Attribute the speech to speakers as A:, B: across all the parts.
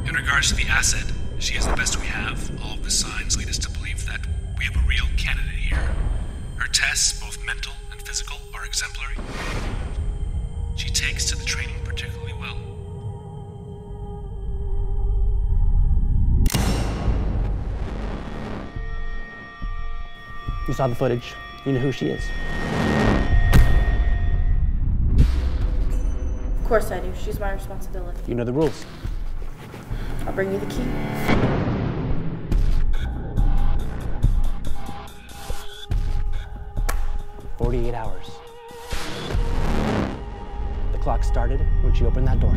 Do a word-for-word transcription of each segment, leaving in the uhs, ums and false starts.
A: In regards to the asset, she is the best we have. All of the signs lead us to believe that we have a real candidate here. Her tests, both mental and physical, are exemplary. She takes to the training particularly well.
B: You saw the footage. You know who she is.
C: Of course I do. She's my responsibility.
B: You know the rules.
C: I'll bring you the key.
B: forty-eight hours. The clock started when she opened that door.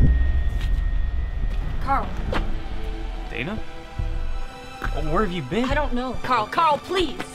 C: Carl.
D: Dana? Oh, where have you been?
C: I don't know. Carl, Carl, please.